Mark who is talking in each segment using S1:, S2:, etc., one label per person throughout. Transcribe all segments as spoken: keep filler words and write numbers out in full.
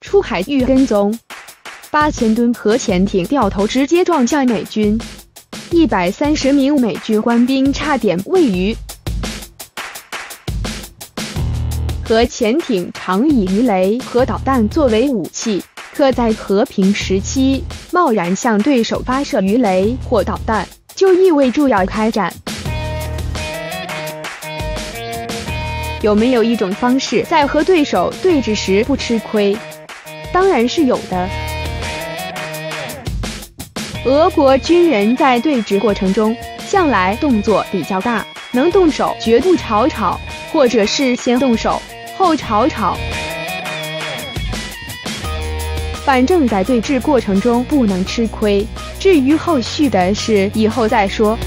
S1: 出海域跟踪，八千吨核潜艇掉头直接撞向美军，一百三十名美军官兵差点未遇。核潜艇常以鱼雷和导弹作为武器，可在和平时期贸然向对手发射鱼雷或导弹，就意味着要开战。有没有一种方式在和对手对峙时不吃亏？当然是有的。俄国军人在对峙过程中向来动作比较大，能动手绝不草草，或者是先动手后草草。反正在对峙过程中不能吃亏，至于后续的事以后再说。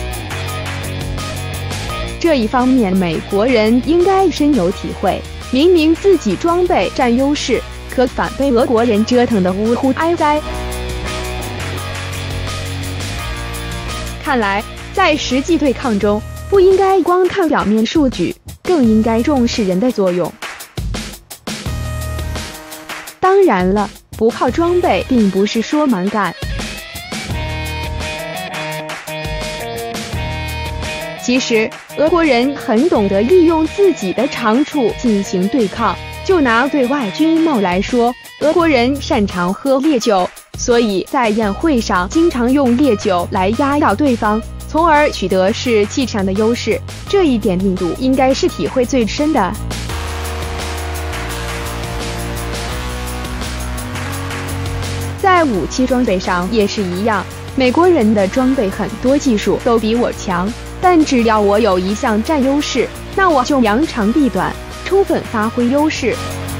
S1: 这一方面美国人应该深有体会，明明自己装备占优势，可反被俄国人折腾得呜呼哀哉。看来在实际对抗中，不应该光看表面数据，更应该重视人的作用。当然了，不靠装备并不是说蛮干。其实俄国人很懂得利用自己的长处进行对抗，就拿对外军贸来说，俄国人擅长喝烈酒，所以在宴会上经常用烈酒来压倒对方，从而取得士气上的优势。这一点印度应该是体会最深的。在武器装备上也是一样，美国人的装备很多技术都比我强，但只要我有一项占优势，那我就扬长避短，充分发挥优势。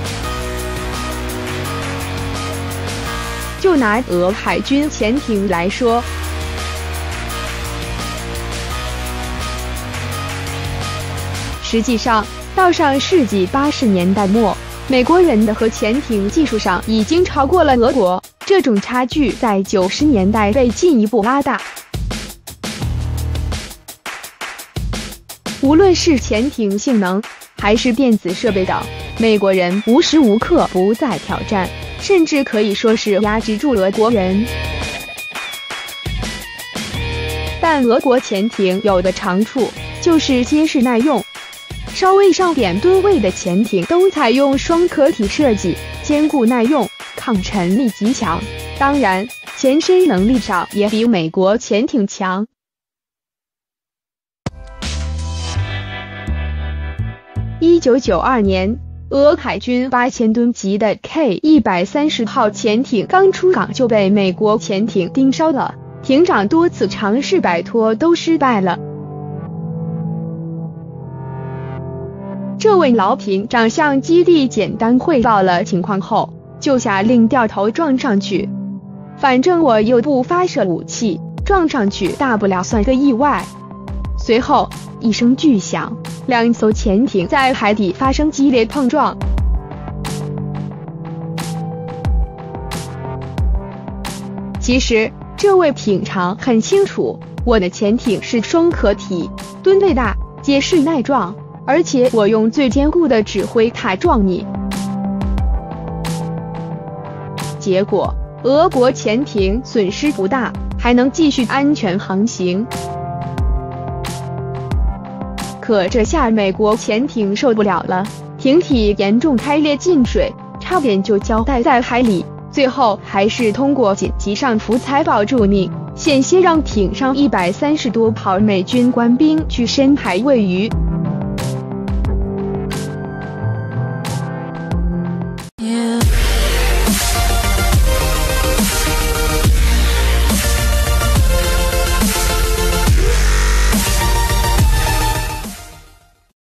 S1: 就拿俄海军潜艇来说，实际上到上世纪八十年代末，美国人的核潜艇技术上已经超过了俄国，这种差距在九十年代被进一步拉大。无论是潜艇性能还是电子设备等，美国人无时无刻不在挑战，甚至可以说是压制住俄国人。但俄国潜艇有的长处就是结实耐用，稍微上点吨位的潜艇都采用双壳体设计，坚固耐用，抗沉力极强，当然潜深能力上也比美国潜艇强。一九九二年，俄海军八千吨级的 K 一百三十号潜艇刚出港就被美国潜艇盯梢了，艇长多次尝试摆脱都失败了。这位老艇长向基地简单汇报了情况后，就下令掉头撞上去。反正我又不发射武器，撞上去大不了算个意外。随后一声巨响，两艘潜艇在海底发生激烈碰撞。其实这位艇长很清楚，我的潜艇是双壳体，吨位大，结实耐撞，而且我用最坚固的指挥塔撞你。结果俄国潜艇损失不大，还能继续安全航行。可这下美国潜艇受不了了，艇体严重开裂进水，差点就交代在海里，最后还是通过紧急上浮才保住命，险些让艇上一百三十多号美军官兵去深海喂鱼。